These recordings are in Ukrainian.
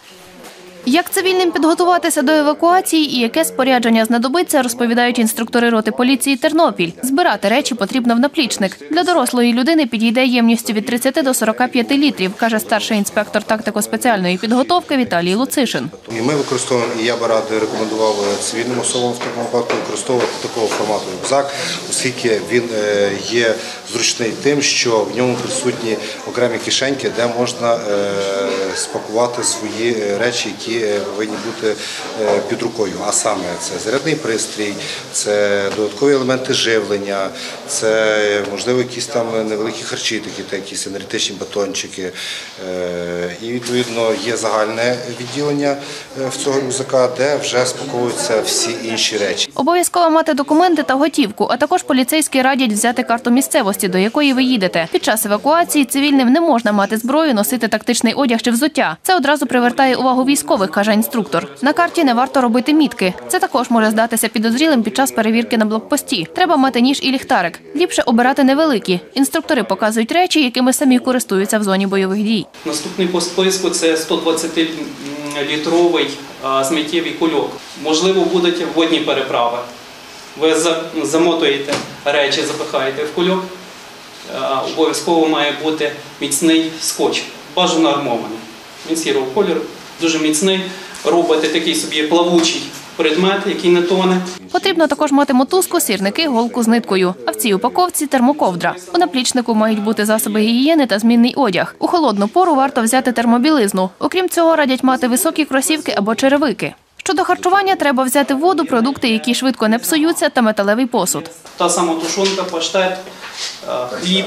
Як цивільним підготуватися до евакуації і яке спорядження знадобиться, розповідають інструктори роти поліції «Тернопіль». Збирати речі потрібно в наплічник. Для дорослої людини підійде ємністю від 30 до 45 літрів, каже старший інспектор тактико-спеціальної підготовки Віталій Луцишин. І ми використовуємо, і я би рекомендував цивільним особам в такому випадку використовувати такого формату рюкзак, оскільки він є зручний тим, що в ньому присутні окремі кишеньки, де можна спакувати свої речі, які повинні бути під рукою. А саме це зарядний пристрій, це додаткові елементи живлення, це, можливо, якісь там невеликі харчі, такі якісь енергетичні батончики. І, відповідно, є загальне відділення в цього рюкзака, де вже спаковуються всі інші речі. Обов'язково мати документи та готівку, а також поліцейські радять взяти карту місцевості, до якої ви їдете. Під час евакуації цивільним не можна мати зброю, носити тактичний одяг чи взуття. Це одразу привертає увагу військових, каже інструктор. На карті не варто робити мітки. Це також може здатися підозрілим під час перевірки на блокпості. Треба мати ніж і ліхтарик. Ліпше обирати невеликі. Інструктори показують речі, якими самі користуються в зоні бойових дій. Наступний по списку – це 120-літровий сміттєвий кульок. Можливо, будуть водні переправи. Ви замотуєте речі, запихаєте в кульок. Обов'язково має бути міцний скотч, бажано армований. Він сірого кольору, дуже міцний. Робите такий собі плавучий предмет, який не тоне. Потрібно також мати мотузку, сірники, голку з ниткою. А в цій упаковці – термоковдра. У наплічнику мають бути засоби гігієни та змінний одяг. У холодну пору варто взяти термобілизну. Окрім цього, радять мати високі кросівки або черевики. Щодо харчування, треба взяти воду, продукти, які швидко не псуються, та металевий посуд. Та сама тушонка, паштет, хліб,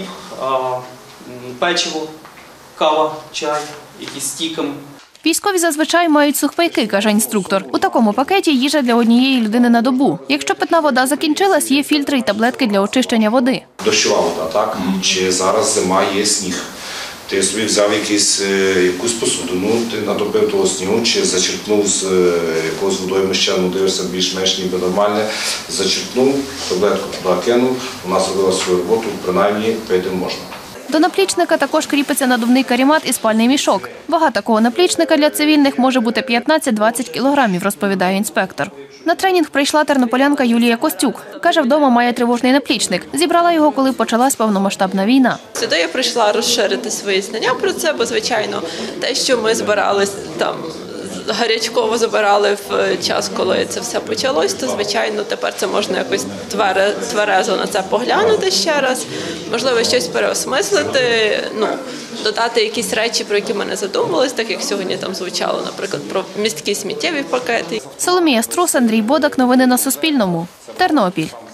печиво, кава, чай, якісь стіками. Військові зазвичай мають сухпайки, каже інструктор. У такому пакеті їжа для однієї людини на добу. Якщо питна вода закінчилась, є фільтри і таблетки для очищення води. Дощова вода, так? Чи зараз зима, є сніг. Ти собі взяв якусь посудину, ти натопив того снігу, чи зачерпнув з якогось водойми ще, дивишся більш-менш ніби нормальне, зачерпнув, таблетку туди кинув, вона зробила свою роботу, принаймні пити можна. До наплічника також кріпиться надувний каремат і спальний мішок. Вага такого наплічника для цивільних може бути 15-20 кілограмів, розповідає інспектор. На тренінг прийшла тернополянка Юлія Костюк. Каже, вдома має тривожний наплічник. Зібрала його, коли почалась повномасштабна війна. Сюди я прийшла розширити свої знання про це, бо, звичайно, те, що ми збирались там, гарячково забирали в час, коли це все почалось, то, звичайно, тепер це можна якось тверезо на це поглянути ще раз, можливо, щось переосмислити, додати якісь речі, про які ми не задумувалися, так як сьогодні там звучало, наприклад, про місткі сміттєві пакети. Соломія Струс, Андрій Бодак. Новини на Суспільному. Тернопіль.